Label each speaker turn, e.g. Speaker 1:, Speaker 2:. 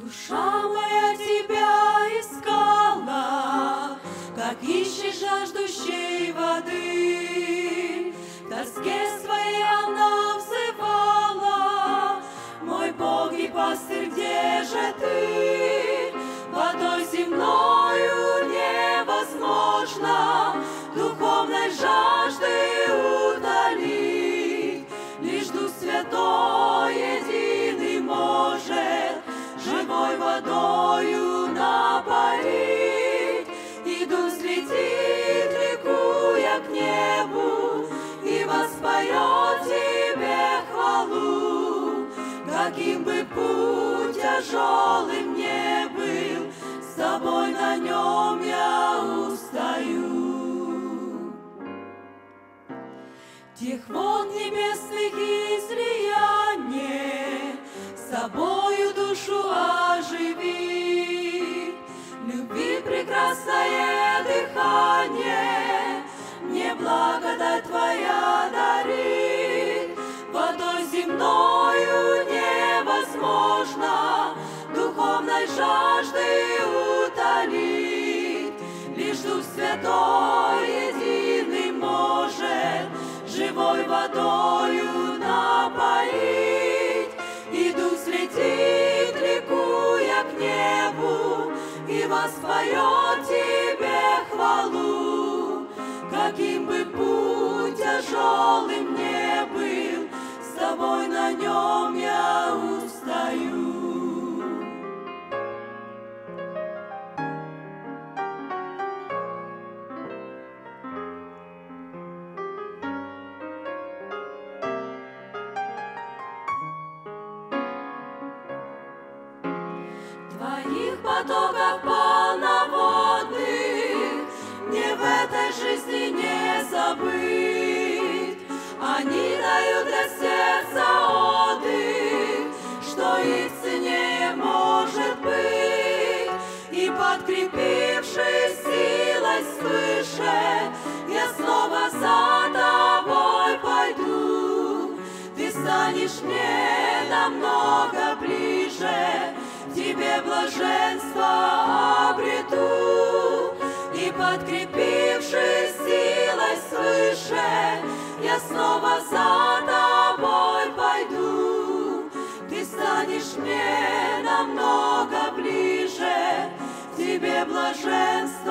Speaker 1: Душа моя тебя искала, как ищешь жаждущей воды. В тоске своей она взывала: мой Бог и пастырь, где же ты? Водой земною невозможно духовной жажды утолить. Лишь Дух Святой единый может живой водою напоить. И Дух слетит, ликуя к небу, и воспоет тебе хвалу. Каким бы путь тяжелым не был, с тобой на нем я устаю. Тех вод небесных излияние с собою душу оживи. Любви прекрасное дыхание мне благодать твоя дарит. Водой земною невозможно духовной жажды утолить. Лишь Дух Святой единый может живой водою напоить. И Дух слетит, ликуя к небу, и воспоет тебе хвалу. Каким бы путь тяжелым не был, с тобой на нем я устаю. Твоих потоков полноводных мне в этой жизни не забыть. Они дают для сердца отдых, что их ценнее может быть. И подкрепившись силой свыше, я снова за тобой пойду. Ты станешь мне намного ближе, тебе блаженство обрету. И подкрепившись силой свыше, я снова за тобой пойду. Ты станешь мне намного ближе, тебе блаженство